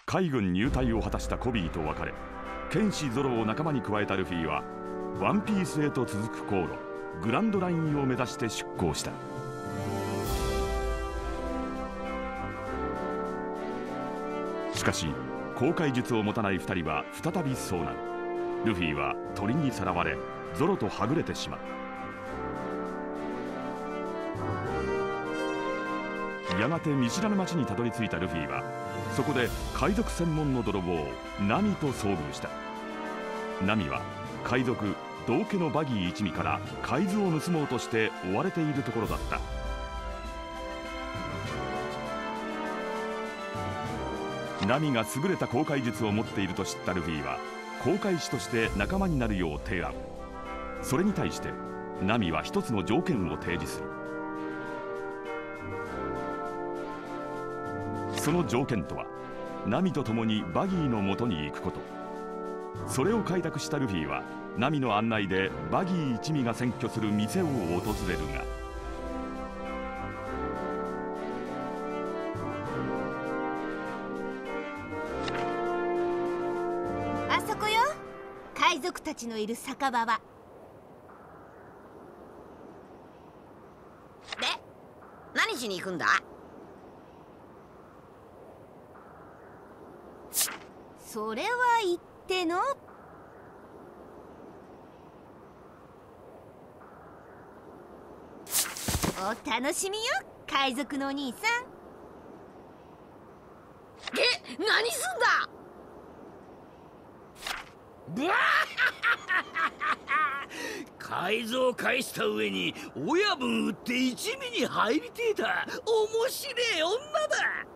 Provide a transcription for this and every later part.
海軍入隊を果たしたコビーと別れ、剣士ゾロを仲間に加えたルフィはワンピースへと続く航路グランドラインを目指して出航した。しかし航海術を持たない2人は再び遭難。ルフィは鳥にさらわれゾロとはぐれてしまう。やがて見知らぬ町にたどり着いたルフィはそこで海賊専門の泥棒ナミと遭遇した。ナミは海賊道家のバギー一味から海図を盗もうとして追われているところだった。ナミが優れた航海術を持っていると知ったルフィは航海士として仲間になるよう提案。それに対してナミは一つの条件を提示する。その条件とはナミと共にバギーのもとに行くこと。それを快諾したルフィはナミの案内でバギー一味が占拠する店を訪れるが、 あそこよ、海賊たちのいる酒場は。 で、何しに行くんだ？ それは言っての。お楽しみよ、海賊のお兄さん。 何すんだ？ 改造を返した上に親分売って一味に入りてえだ。面白え女だ。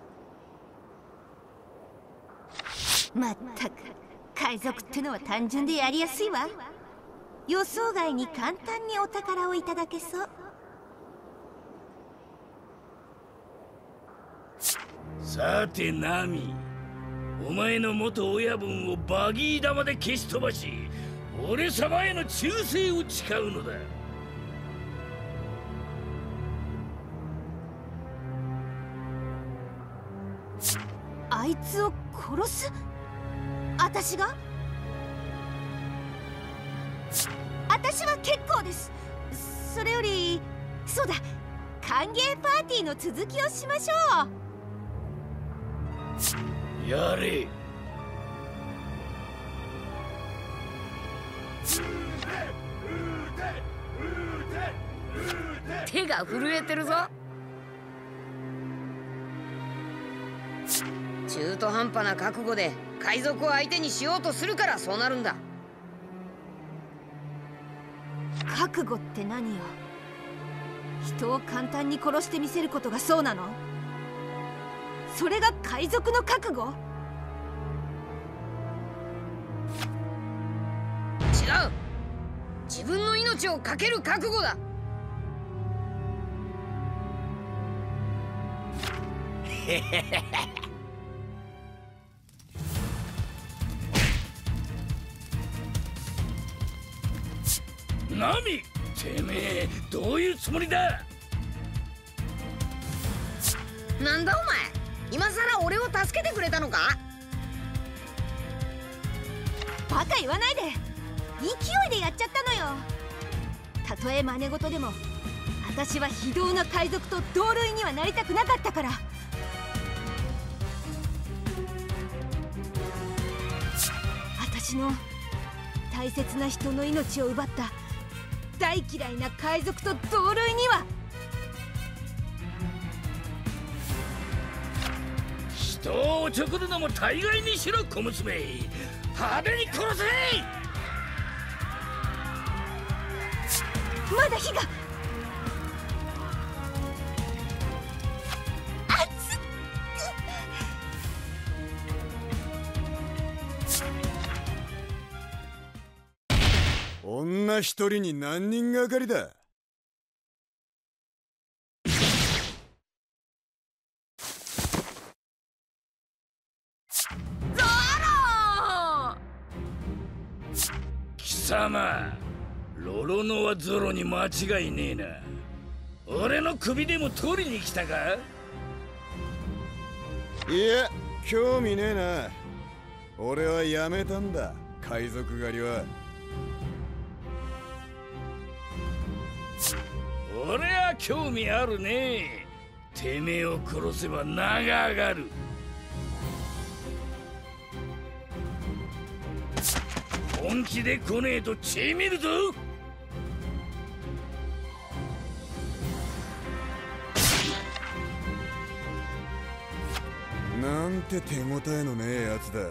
まったく海賊ってのは単純でやりやすいわ。予想外に簡単にお宝をいただけそう。 さてナミ、お前の元親分をバギー玉で消し飛ばし俺様への忠誠を誓うのだ。 あいつを殺す？私が？私は結構です。それよりそうだ、歓迎パーティーの続きをしましょう。やれ。 手が震えてるぞ。中途半端な覚悟で海賊を相手にしようとするからそうなるんだ。 覚悟って何よ。人を簡単に殺してみせることがそうなの？それが海賊の覚悟？ 違う。自分の命を懸ける覚悟だ。 ナミ、てめえどういうつもりだ？ なんだお前、今さら俺を助けてくれたのか？ バカ言わないで。勢いでやっちゃったのよ。たとえ真似事でも私は非道な海賊と同類にはなりたくなかったから。私の大切な人の命を奪った大嫌いな海賊と同類には。 人をおちょくるのも大概にしろ小娘。派手に殺せ。 まだ火が。 女一人に何人がかりだ？ ゾロ！ 貴様、ロロノはゾロに間違いねえな。俺の首でも取りに来たか？ いや、 興味ねえな。俺はやめたんだ、海賊狩りは。 俺は興味あるね。てめえを殺せば名が上がる。本気で来ねえと血見るぞ。 なんて手応えのねえやつだ。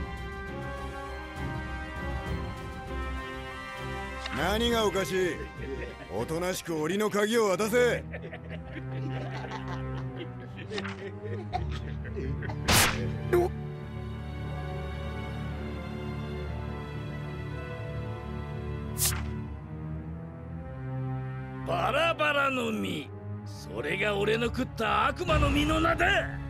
何がおかしい。おとなしく檻の鍵を渡せ。 バラバラの実、それが俺の食った悪魔の実の名だ。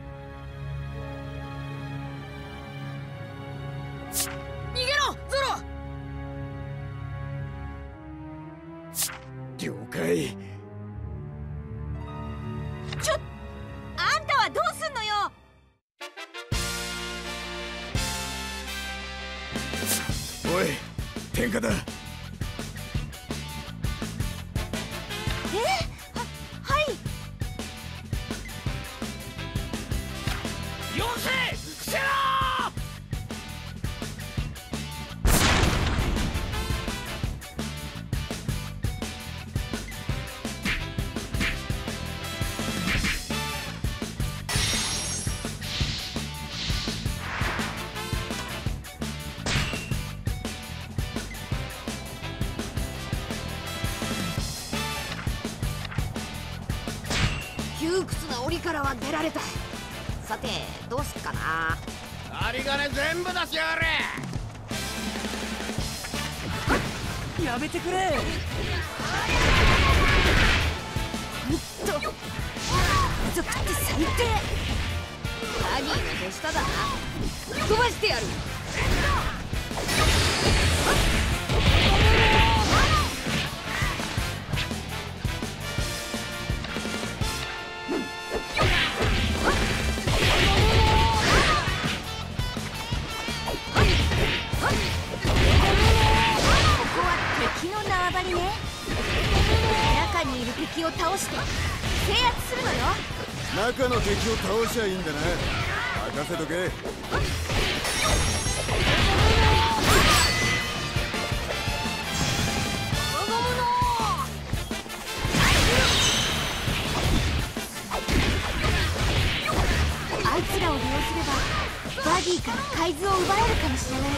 逃げろゾロ。 了解。 あんたはどうすんのよ。 おい、天下だ。 はい。 よせ伏せろ。 窮屈な檻からは出られた。さてどうすっかな。 有り金全部出しやがれ。 やめてくれ。 族って最低。 バギーの手下だな。飛ばしてやる。 中にいる敵を倒して制圧するのよ。 中の敵を倒しゃいいんだな。任せとけ。 あいつらを利用すればバギーから海図を奪えるかもしれない。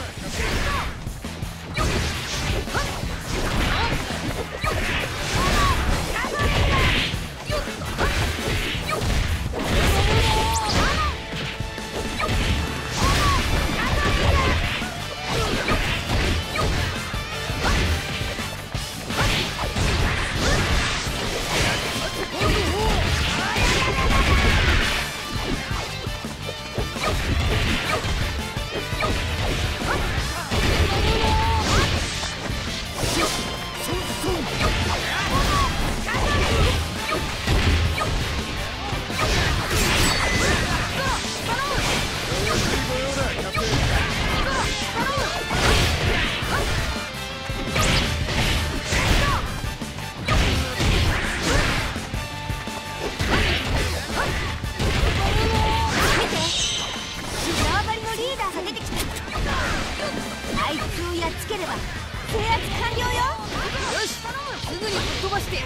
あいつをやっつければ制圧完了よ。よし、すぐにぶっ飛ばしてやる。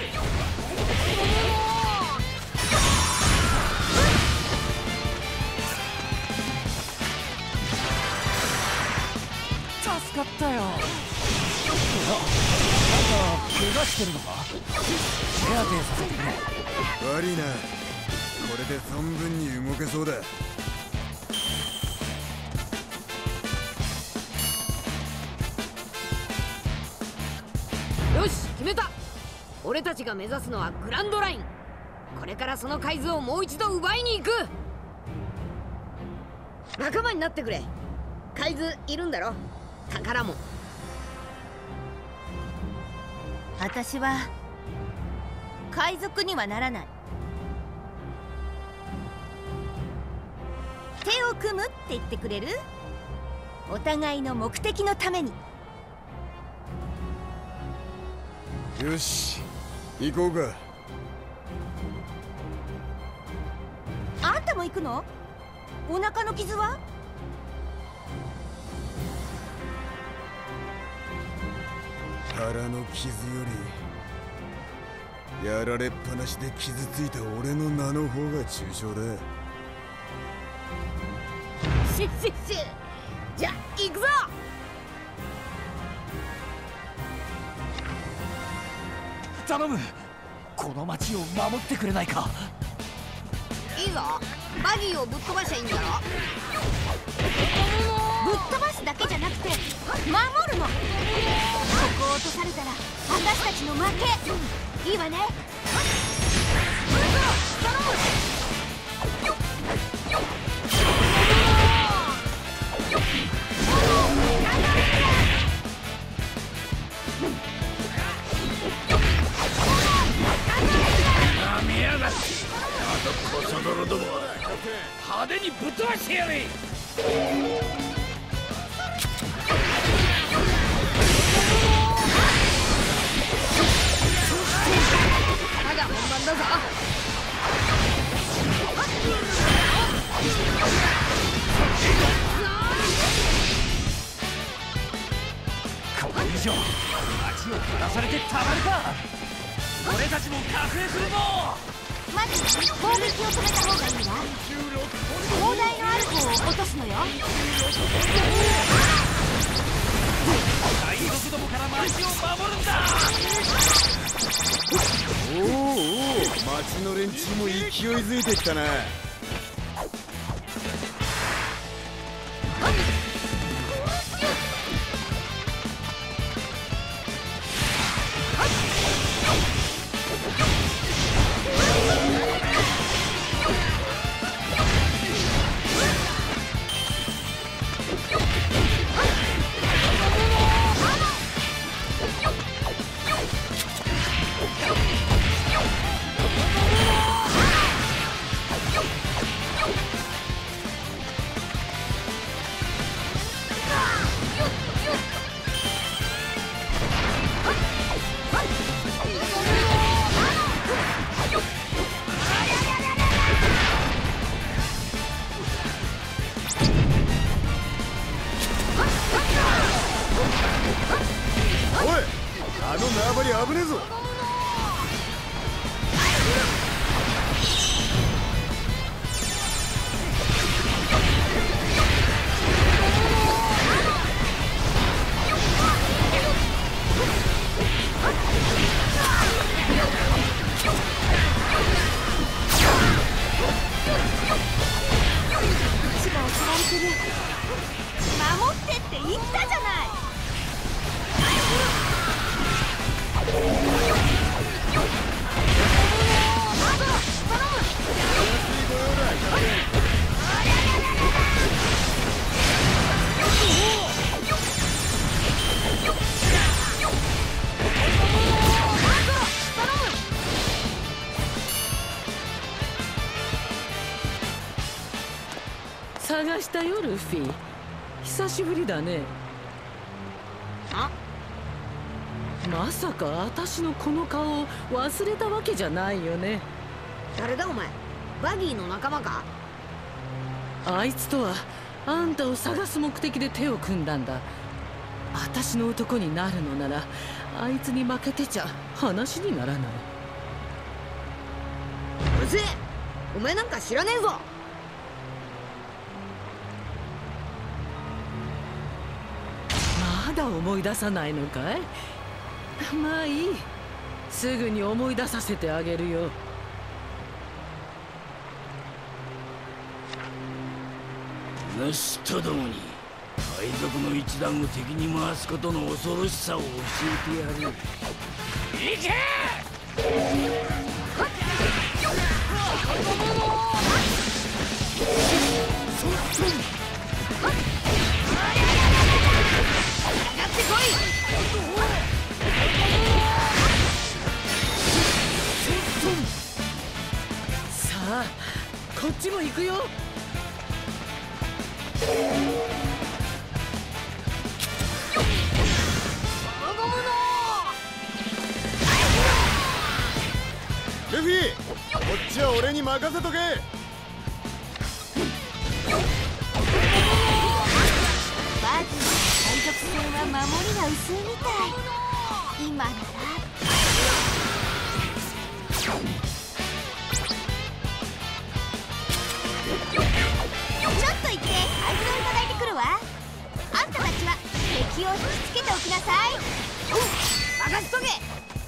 助かったよ。なんか怪我してるのか。手当てさせてくれ。 悪いな、これで存分に動けそうだ。 よし、決めた。俺たちが目指すのはグランドライン。これからその海図をもう一度奪いに行く。仲間になってくれ。海図いるんだろ、宝も。 私は海賊にはならない。 手を組むって言ってくれる？お互いの目的のために。 よし、行こうか。 あんたも行くの？お腹の傷は？ 腹の傷よりやられっぱなしで傷ついた俺の名の方が重傷だ。 じゃあ行くぞ。 頼む、この町を守ってくれないか。 いいぞ、バギーをぶっ飛ばしゃいいんだろ。 ぶっ飛ばすだけじゃなくて守るの。ここを落とされたら私たちの負け。いいわね。 なめやがって、あのコソ泥どもは派手にぶっ飛ばしてやれ。 まだ本番だぞ。 これ以上町を下らされてたまるか。俺たちも覚醒するぞ。 まず攻撃を止めた方がいいわ。砲台のある方を落とすのよ。 海賊どもから町を守るんだ。 おおおお、町の連中も勢いづいてきたな。あの縄張り危ねえぞ。 足が襲われてる。守ってって言ったじゃない。 探したよルフィ、久しぶりだね。 あ、 まさか私のこの顔を忘れたわけじゃないよね。 誰だお前、バギーの仲間か？ あいつとはあんたを探す目的で手を組んだんだ。私の男になるのならあいつに負けてちゃ話にならない。 うるせえ、お前なんか知らねえぞ。 まだ思い出さないのかい？まあいい、すぐに思い出させてあげるよ。 主とどもに海賊の一団を敵に回すことの恐ろしさを教えてやる。いけ！ さあこっちも行くよ。 ルフィ、こっちは俺に任せとけ。 バギーの海賊船は守りが薄いみたい。今ならちょっと行って合図をいただいてくるわ。あんたたちは敵を引きつけておきなさい。任せとけ。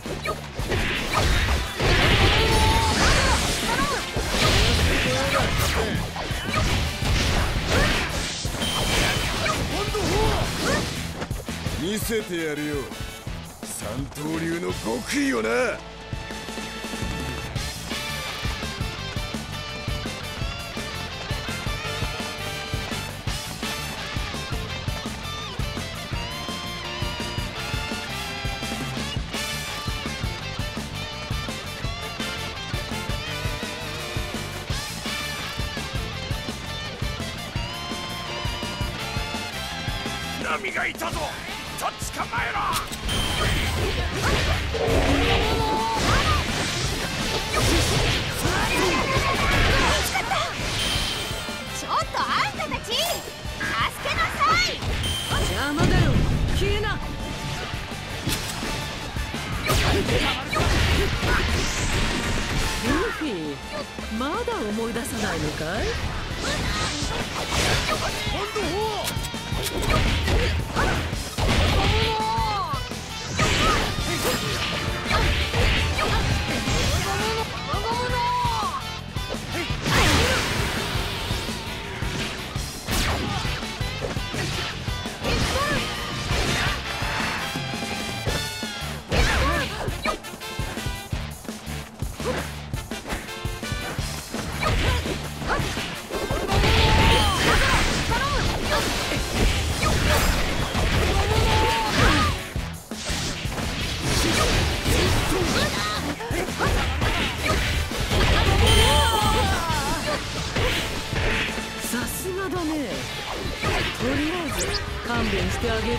見せてやるよ、三刀流の極意をな。 波がいたぞ。とっ捕まえろ。 ちょっとあんたたち助けなさい。 邪魔だよ、消えな。ルフィ、まだ思い出さないのかい？さすがだね。とりあえず勘弁してあげるよ。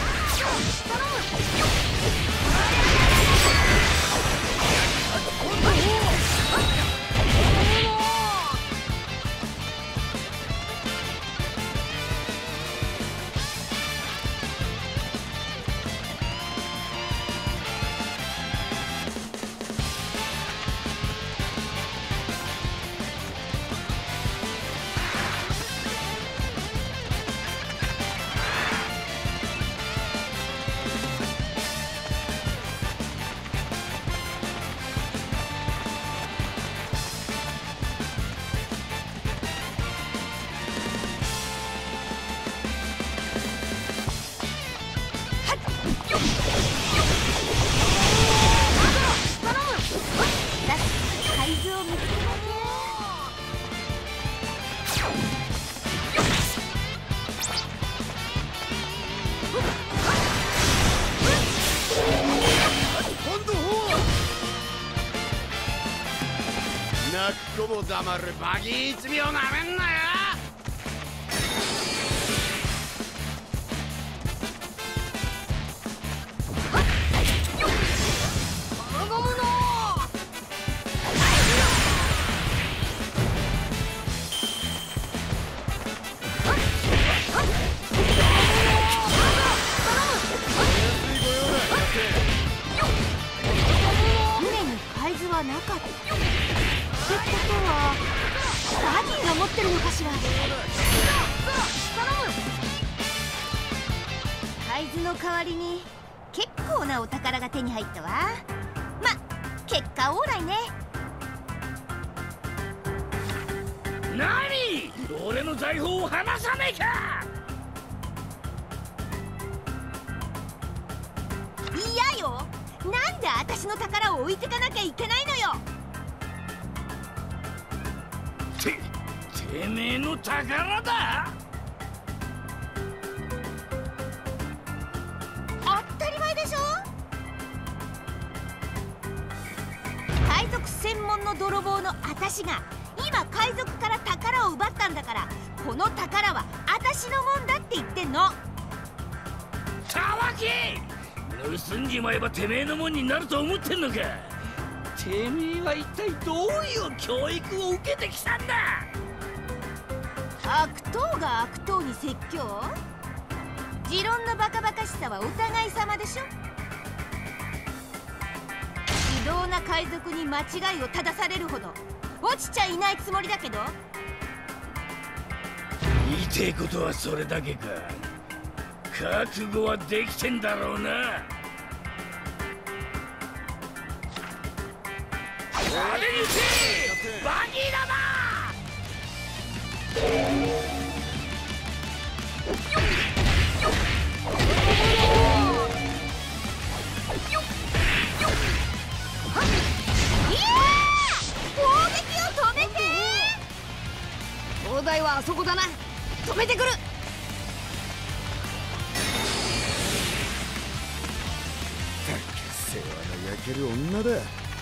泣く子も黙るバギー一味をなめんなよ。 船に海図はなかった。ってことはバギーが持ってるのかしら。海図の代わりに結構なお宝が手に入ったわ。ま、結果オーライね。 何？俺の財宝を離さねえか！ 嫌よ。なんで私の宝を置いてかなきゃいけないのよ。 てめえの宝だ。 当たり前でしょ。海賊専門の泥棒の私が今海賊から宝を奪ったんだから、この宝は私のもんだって言ってんの。 たわけ！盗んじまえばてめえのもんになると思ってんのか。てめえは一体どういう教育を受けてきたんだ。 悪党が悪党に説教？持論のバカバカしさはお互い様でしょ。非道な海賊に間違いを正されるほど落ちちゃいないつもりだけど。 言いてえことはそれだけか。覚悟はできてんだろうな。あれにせバギーだな。 攻撃を止めて。 砲台はあそこだな。止めてくる。 世話の焼ける女だ。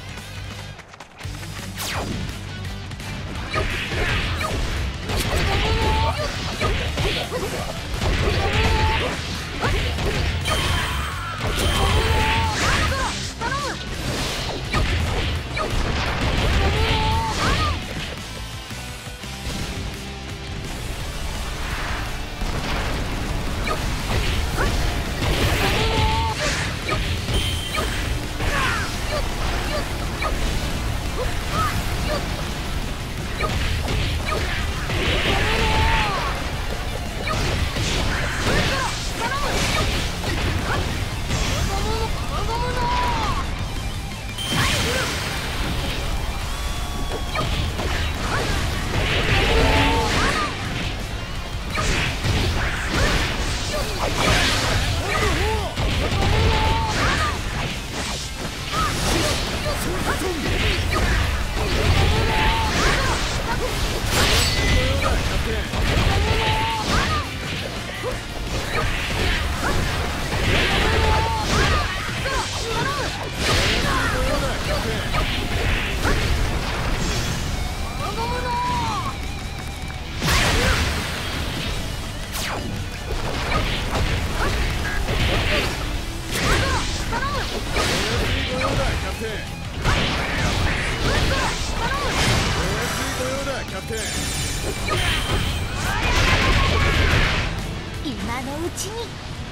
今のうちに。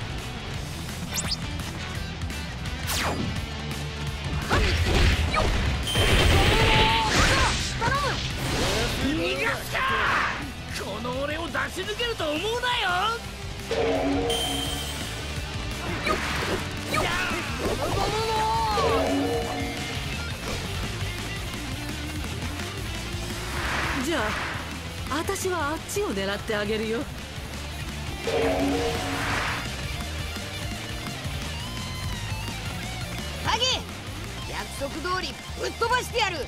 逃がすか。この俺を出し抜けると思うなよ。 じゃあ私はあっちを狙ってあげるよ。 バギー、約束通りぶっ飛ばしてやる。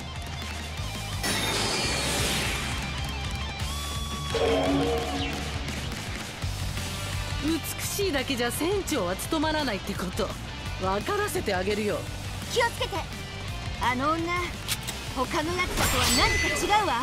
美しいだけじゃ船長は務まらないってこと分からせてあげるよ。 気をつけて。あの女他のやつとは何か違うわ。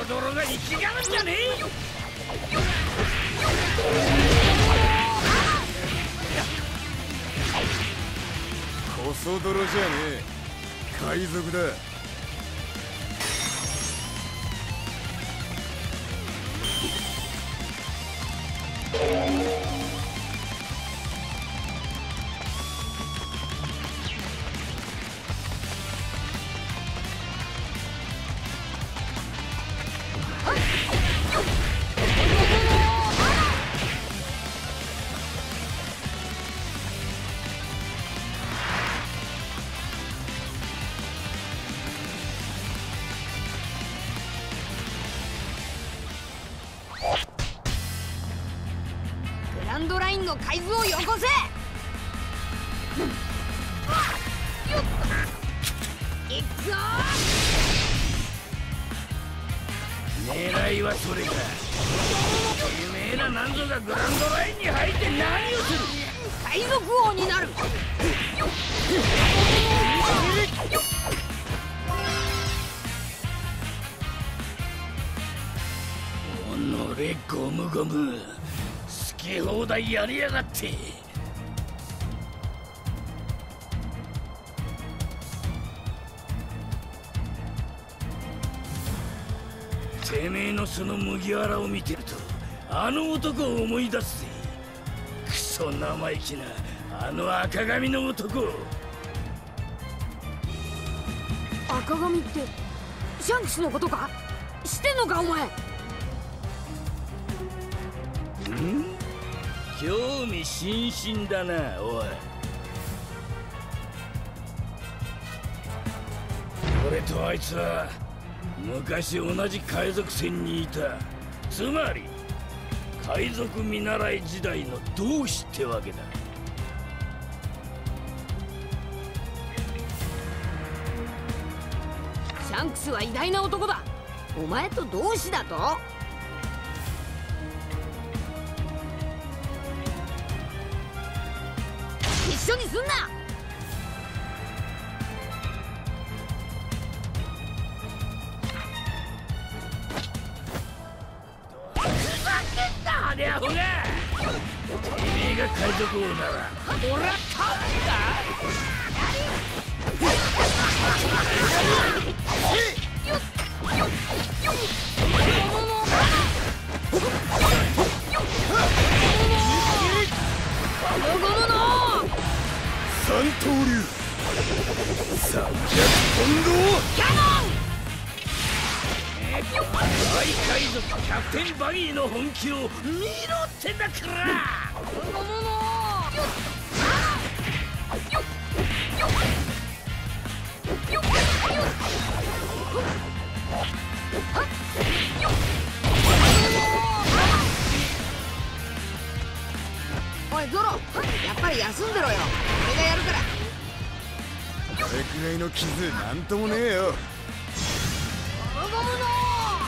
泥が生きがるんじゃねえよ。 コソ泥じゃねえ、海賊だ。 グランドラインの海図をよこせ。いくぞ。 狙いはそれか。てめえらなんぞがグランドラインに入って何をする。 海賊王になる。 おのれゴムゴム、好き放題やりやがって。てめえのその麦わらを見てるとあの男を思い出すぜ。クソ生意気なあの赤髪の男。 赤髪ってシャンクスのことか。知ってんのかお前。 興味津々だなおい。俺とあいつは昔同じ海賊船にいた。つまり海賊見習い時代の同志ってわけだ。 シャンクスは偉大な男だ。お前と同志だと。一緒にすんな。 ありゃほが。てめえが海賊王なら俺は勝つだ。 三刀流300ポンドキャノン。大海賊キャプテンバギーの本気を見ろってんだから。 おいゾロ、やっぱり休んでろよ。俺がやるから。 これくらいの傷なんともねえよ。 ゴムゴムの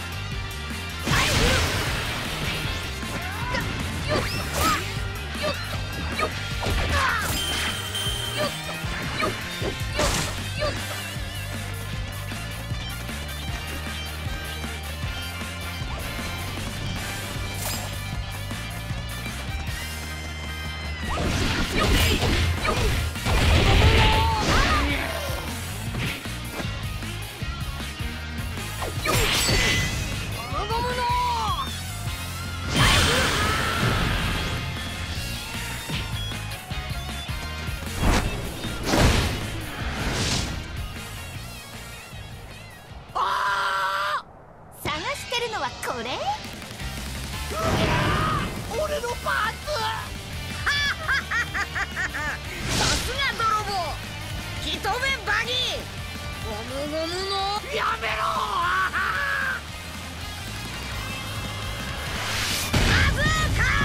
これ？ 俺のパーツ。さすが泥棒。一目バギー。ゴムゴムのやめろ。バズーカ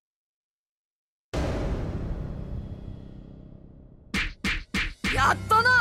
ー。やったな。